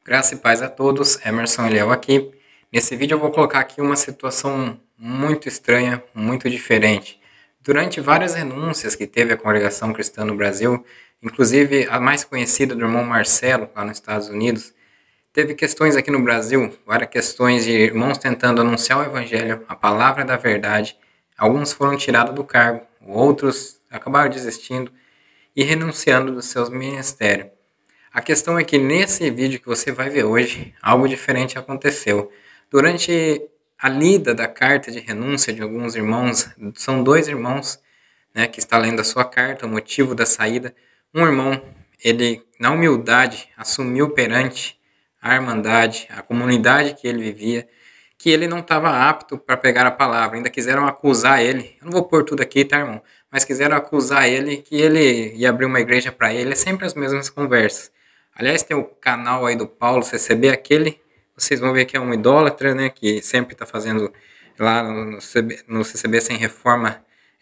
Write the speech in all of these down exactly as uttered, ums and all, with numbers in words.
Graça e paz a todos, Emerson Eliel aqui. Nesse vídeo eu vou colocar aqui uma situação muito estranha, muito diferente. Durante várias renúncias que teve a congregação cristã no Brasil, inclusive a mais conhecida do irmão Marcelo, lá nos Estados Unidos, teve questões aqui no Brasil, várias questões de irmãos tentando anunciar o evangelho, a palavra da verdade. Alguns foram tirados do cargo, outros acabaram desistindo e renunciando dos seus ministérios. A questão é que nesse vídeo que você vai ver hoje, algo diferente aconteceu. Durante a lida da carta de renúncia de alguns irmãos, são dois irmãos, né, que está lendo a sua carta, o motivo da saída. Um irmão, ele na humildade assumiu perante a irmandade, a comunidade que ele vivia, que ele não estava apto para pegar a palavra. Ainda quiseram acusar ele. Eu não vou pôr tudo aqui, tá, irmão? Mas quiseram acusar ele que ele ia abrir uma igreja para ele. É sempre as mesmas conversas. Aliás, tem o canal aí do Paulo C C B, aquele, vocês vão ver que é um idólatra, né, que sempre está fazendo lá no, no C C B Sem Reforma,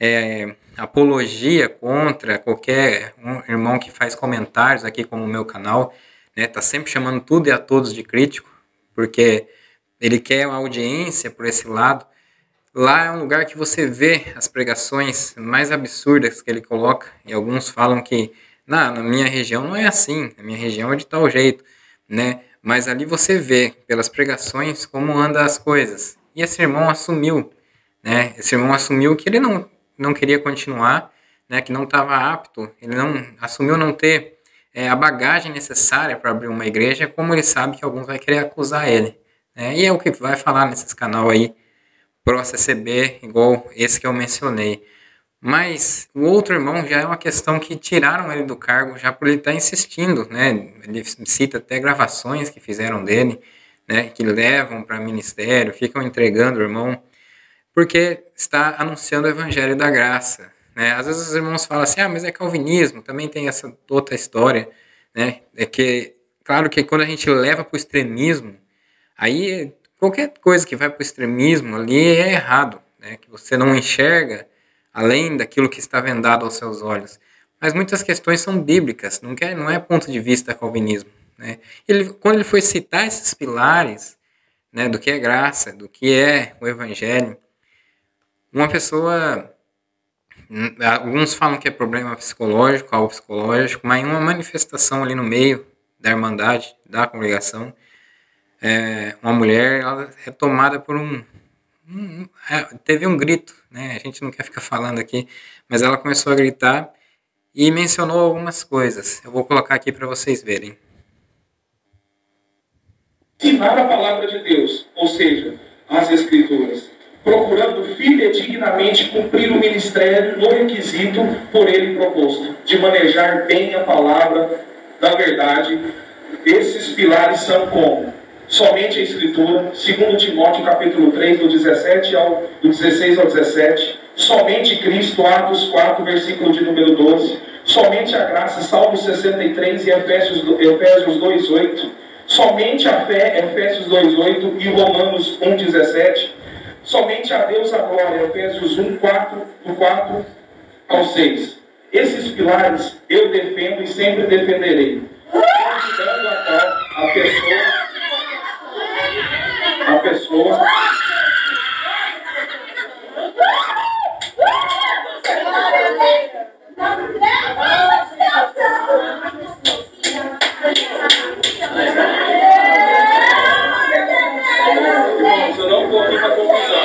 é, apologia contra qualquer um irmão que faz comentários aqui como o meu canal, né, tá sempre chamando tudo e a todos de crítico, porque ele quer uma audiência por esse lado. Lá é um lugar que você vê as pregações mais absurdas que ele coloca, e alguns falam que Na, na minha região não é assim, na minha região é de tal jeito, né? Mas ali você vê, pelas pregações, como andam as coisas. E esse irmão assumiu, né? Esse irmão assumiu que ele não, não queria continuar, né? Que não estava apto, ele não assumiu não ter é, a bagagem necessária para abrir uma igreja, como ele sabe que alguns vão querer acusar ele, né? E é o que vai falar nesses canal aí, pro C C B, igual esse que eu mencionei. Mas o outro irmão já é uma questão que tiraram ele do cargo já por ele estar insistindo, né? Ele cita até gravações que fizeram dele, né? Que levam para ministério, ficam entregando o irmão, porque está anunciando o evangelho da graça, né? Às vezes os irmãos falam assim, ah, mas é calvinismo, também tem essa outra história, né? É que, claro que quando a gente leva para o extremismo, aí qualquer coisa que vai para o extremismo ali é errado, né? Que você não enxerga além daquilo que está vendado aos seus olhos. Mas muitas questões são bíblicas, não, quer, não é ponto de vista calvinismo, né? Ele, quando ele foi citar esses pilares, né, do que é graça, do que é o evangelho, uma pessoa, alguns falam que é problema psicológico, algo psicológico, mas uma manifestação ali no meio da irmandade, da congregação, é, uma mulher, ela é tomada por um, Hum, é, teve um grito, né? A gente não quer ficar falando aqui, mas ela começou a gritar e mencionou algumas coisas. Eu vou colocar aqui para vocês verem. Ensinar a palavra de Deus, ou seja, as Escrituras, procurando fidedignamente cumprir o ministério no requisito por ele proposto, de manejar bem a palavra da verdade. Esses pilares são como? Somente a Escritura, segundo Timóteo capítulo três, do, dezessete ao, do dezesseis ao dezessete, somente Cristo, Atos quatro, versículo de número doze, somente a graça, Salmo sessenta e três e Efésios, Efésios dois, oito, somente a fé, Efésios dois, oito e Romanos um, dezessete, somente a Deus a glória, Efésios um, quatro, do quatro ao seis. Esses pilares eu defendo e sempre defenderei, ajudando a tal a pessoa a pessoa eu não vou aqui para confusão.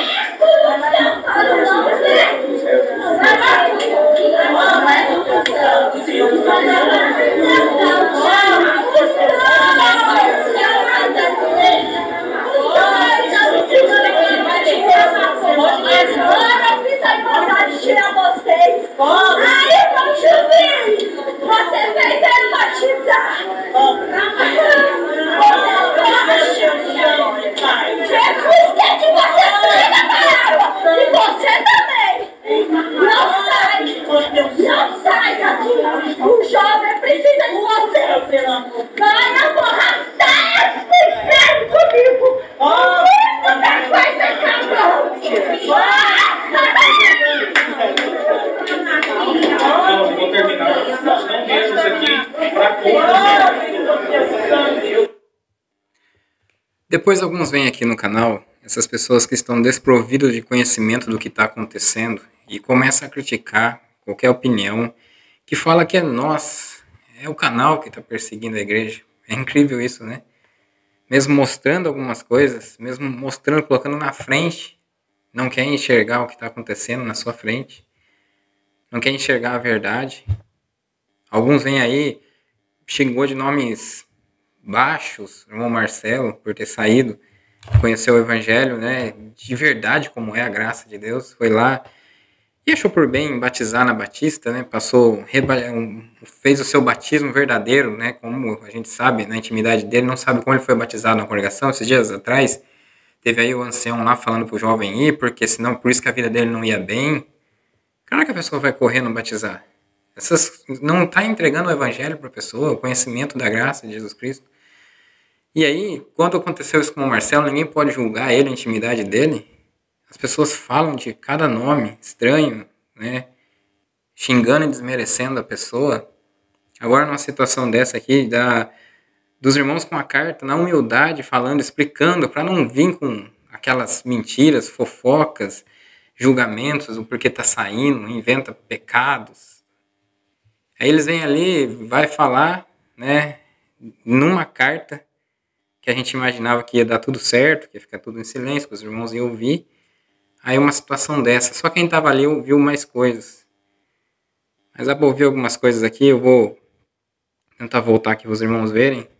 Depois alguns vêm aqui no canal, essas pessoas que estão desprovidas de conhecimento do que está acontecendo e começam a criticar qualquer opinião que fala que é nós, é o canal que está perseguindo a igreja. É incrível isso, né? Mesmo mostrando algumas coisas, mesmo mostrando, colocando na frente, não quer enxergar o que está acontecendo na sua frente, não quer enxergar a verdade. Alguns vêm aí, xingou de nomes baixos, o irmão Marcelo, por ter saído, conheceu o evangelho, né, de verdade, como é a graça de Deus, foi lá e achou por bem batizar na Batista, né, passou, fez o seu batismo verdadeiro, né, como a gente sabe, na intimidade dele, não sabe como ele foi batizado na congregação. Esses dias atrás, teve aí o ancião lá falando pro jovem ir, porque senão, por isso que a vida dele não ia bem. Claro que a pessoa vai correr não batizar. Essas, não está entregando o evangelho para a pessoa, o conhecimento da graça de Jesus Cristo. E aí, quando aconteceu isso com o Marcelo, ninguém pode julgar ele, a intimidade dele. As pessoas falam de cada nome estranho, né? Xingando e desmerecendo a pessoa. Agora, numa situação dessa aqui, da, dos irmãos com a carta, na humildade, falando, explicando, para não vir com aquelas mentiras, fofocas, julgamentos, o porquê tá saindo, inventa pecados. Aí eles vêm ali, vai falar, né, numa carta, que a gente imaginava que ia dar tudo certo, que ia ficar tudo em silêncio, que os irmãos iam ouvir. Aí uma situação dessa. Só quem estava ali ouviu mais coisas. Mas dá para ouvir algumas coisas aqui, eu vou tentar voltar aqui para os irmãos verem.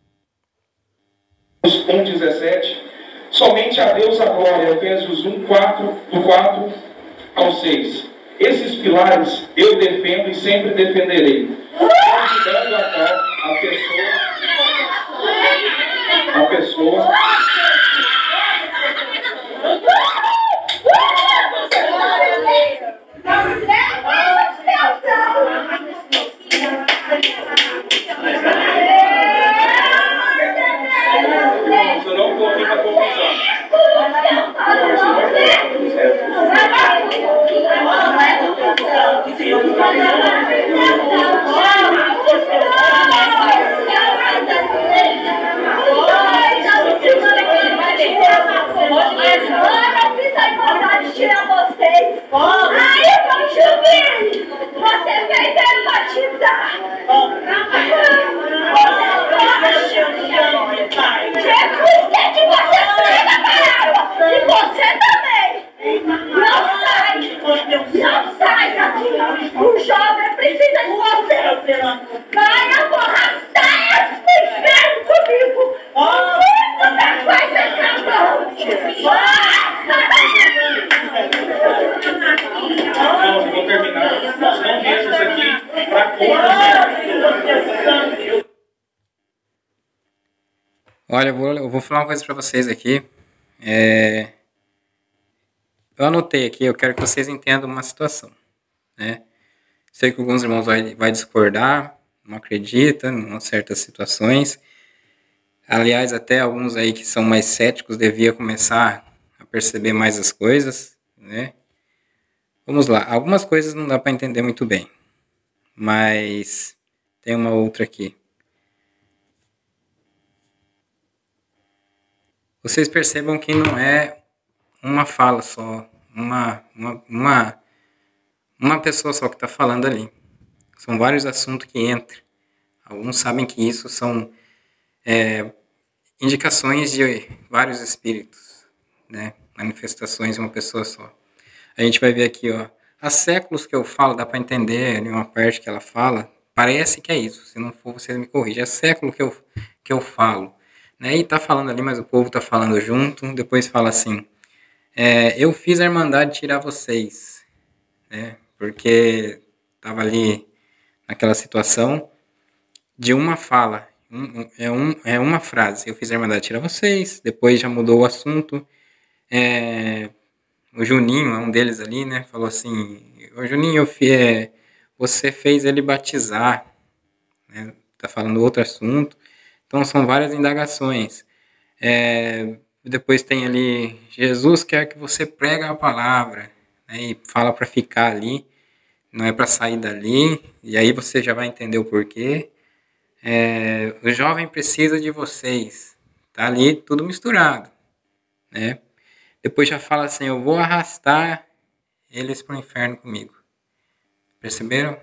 um, dezessete. Somente a Deus a glória, Efésios um, quatro, do quatro ao seis. Esses pilares eu defendo e sempre defenderei. Convidando a tal, a pessoa... A pessoa... Eu não estou aqui para confusão. Olha, eu vou, eu vou falar uma coisa para vocês aqui. É... Eu anotei aqui, eu quero que vocês entendam uma situação, né? Sei que alguns irmãos vai, vai discordar, não acredita em certas situações. Aliás, até alguns aí que são mais céticos deviam começar a perceber mais as coisas, né? Vamos lá, algumas coisas não dá para entender muito bem, mas tem uma outra aqui. Vocês percebam que não é uma fala só, uma, uma, uma, uma pessoa só que está falando ali. São vários assuntos que entram. Alguns sabem que isso são é, indicações de vários espíritos, né? Manifestações de uma pessoa só. A gente vai ver aqui, ó, há séculos que eu falo, dá para entender em uma parte que ela fala, parece que é isso, se não for vocês me corrigem, é século que eu, que eu falo. Né? E tá falando ali, mas o povo tá falando junto. Depois fala assim, é, eu fiz a Irmandade tirar vocês, né? Porque tava ali naquela situação de uma fala, um, um, é, um, é uma frase, eu fiz a Irmandade tirar vocês. Depois já mudou o assunto, é, o Juninho é um deles ali, né? Falou assim, o Juninho, eu, é, você fez ele batizar, né? Tá falando outro assunto. Então, são várias indagações. É, depois tem ali, Jesus quer que você pregue a palavra, né, e fala para ficar ali, não é para sair dali, e aí você já vai entender o porquê. É, o jovem precisa de vocês, Tá ali tudo misturado, né? Depois já fala assim, eu vou arrastar eles para o inferno comigo. Perceberam?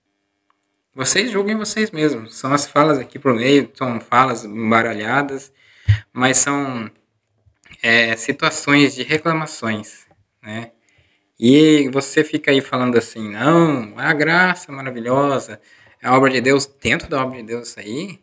Vocês julguem vocês mesmos. São as falas aqui por meio, são falas embaralhadas, mas são é, situações de reclamações, né? E você fica aí falando assim, não, a graça maravilhosa, a obra de Deus, dentro da obra de Deus isso aí,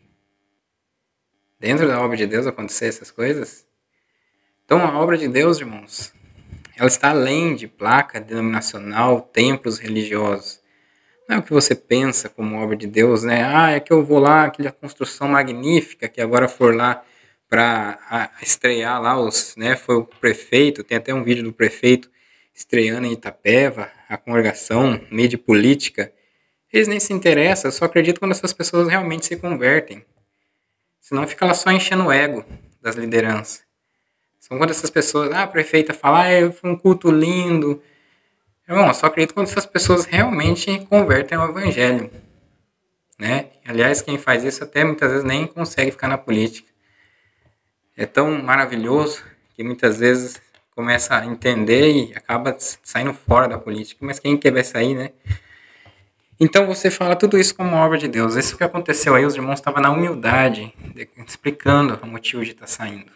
dentro da obra de Deus acontecer essas coisas. Então a obra de Deus, irmãos, ela está além de placa denominacional, templos religiosos. Não é o que você pensa como obra de Deus, né? Ah, é que eu vou lá, aquela construção magnífica que agora for lá para estrear lá os, né? Foi o prefeito, tem até um vídeo do prefeito estreando em Itapeva, a congregação, mídia política. Eles nem se interessam, eu só acredito quando essas pessoas realmente se convertem. Senão fica lá só enchendo o ego das lideranças. São quando essas pessoas, ah, a prefeita fala, ah, foi um culto lindo. Irmão, eu só acredito quando essas pessoas realmente convertem ao evangelho, né? Aliás, quem faz isso até muitas vezes nem consegue ficar na política. É tão maravilhoso que muitas vezes começa a entender e acaba saindo fora da política. Mas quem quer vai sair, né? Então você fala tudo isso como obra de Deus. Isso que aconteceu aí, os irmãos estavam na humildade, explicando o motivo de estar saindo.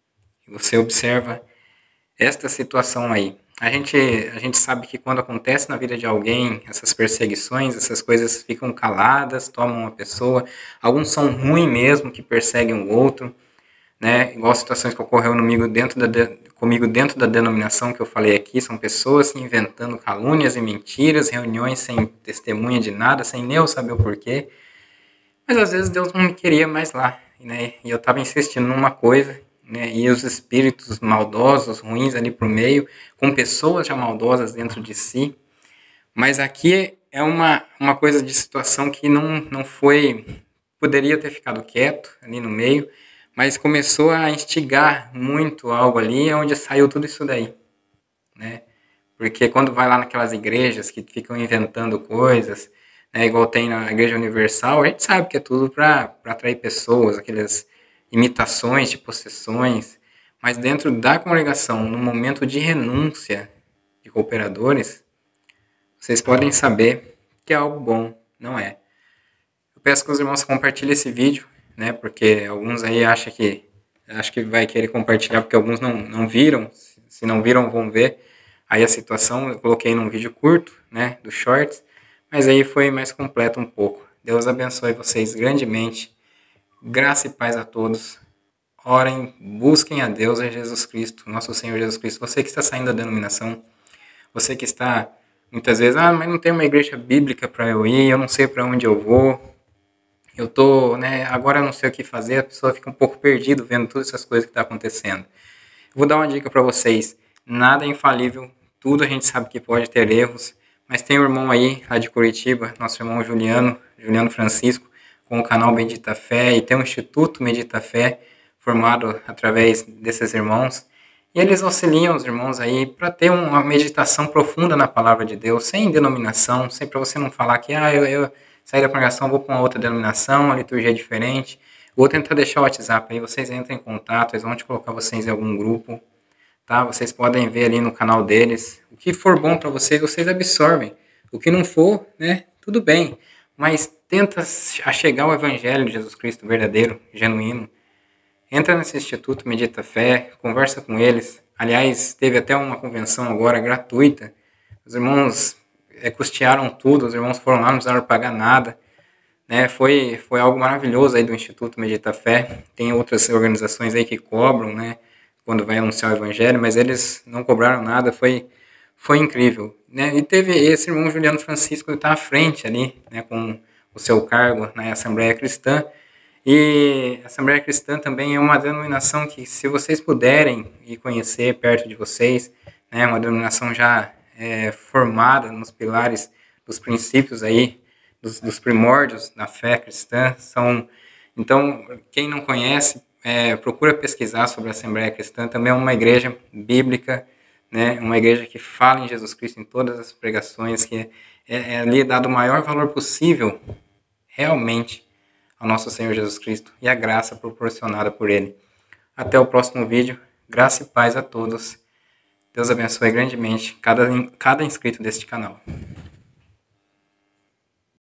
E você observa esta situação aí. A gente, a gente sabe que quando acontece na vida de alguém, essas perseguições, essas coisas ficam caladas, tomam uma pessoa. Alguns são ruins mesmo, que perseguem o outro, né? Igual situações que ocorreu comigo dentro, da de, comigo dentro da denominação que eu falei aqui, são pessoas inventando calúnias e mentiras, reuniões sem testemunha de nada, sem nem eu saber o porquê. Mas às vezes Deus não me queria mais lá, né? E eu estava insistindo numa coisa, né, e os espíritos maldosos, ruins ali por meio, com pessoas já maldosas dentro de si. Mas aqui é uma, uma coisa de situação que não, não foi... Poderia ter ficado quieto ali no meio, mas começou a instigar muito algo ali, onde saiu tudo isso daí, né? Porque quando vai lá naquelas igrejas que ficam inventando coisas, né, igual tem na Igreja Universal, a gente sabe que é tudo para atrair pessoas, aquelas imitações de possessões, mas dentro da congregação, no momento de renúncia de cooperadores, vocês podem saber que é algo bom, não é? Eu peço que os irmãos compartilhem esse vídeo, né, porque alguns aí acham que, acho que vai querer compartilhar, porque alguns não, não viram, se não viram vão ver aí a situação. Eu coloquei num vídeo curto, né, do Shorts, mas aí foi mais completo um pouco. Deus abençoe vocês grandemente. Graça e paz a todos. Orem, busquem a Deus, a Jesus Cristo, nosso Senhor Jesus Cristo. Você que está saindo da denominação, você que está, muitas vezes, ah, mas não tem uma igreja bíblica para eu ir, eu não sei para onde eu vou, eu tô, né, agora eu não sei o que fazer, a pessoa fica um pouco perdido vendo todas essas coisas que estão acontecendo. Eu vou dar uma dica para vocês, nada é infalível, tudo a gente sabe que pode ter erros, mas tem um irmão aí, lá de Curitiba, nosso irmão Juliano, Juliano Francisco, com o canal Bendita Fé, e tem um Instituto Bendita Fé, formado através desses irmãos, e eles auxiliam os irmãos aí para ter uma meditação profunda na palavra de Deus, sem denominação, sem para você não falar que, ah, eu, eu saí da congregação, vou para uma outra denominação, a liturgia é diferente. Vou tentar deixar o WhatsApp aí, vocês entrem em contato, eles vão te colocar vocês em algum grupo, tá? Vocês podem ver ali no canal deles, o que for bom para vocês, vocês absorvem. O que não for, né, tudo bem, mas tenta chegar ao evangelho de Jesus Cristo verdadeiro, genuíno. Entra nesse Instituto Medita Fé, conversa com eles. Aliás, teve até uma convenção agora gratuita. Os irmãos é, custearam tudo, os irmãos foram lá, não precisaram pagar nada. Né? Foi, foi algo maravilhoso aí do Instituto Medita Fé. Tem outras organizações aí que cobram, né, quando vai anunciar o evangelho, mas eles não cobraram nada, foi, foi incrível. Né? E teve esse irmão Juliano Francisco, que está à frente ali, né, com o seu cargo na Assembleia Cristã. E a Assembleia Cristã também é uma denominação que, se vocês puderem ir conhecer perto de vocês, né, uma denominação já é, formada nos pilares dos princípios aí, dos, dos primórdios da fé cristã. São, então, quem não conhece, é, procura pesquisar sobre a Assembleia Cristã. Também é uma igreja bíblica, né, uma igreja que fala em Jesus Cristo em todas as pregações, que é, é ali dado o maior valor possível, realmente, ao nosso Senhor Jesus Cristo e a graça proporcionada por Ele. Até o próximo vídeo. Graça e paz a todos. Deus abençoe grandemente cada, cada inscrito deste canal.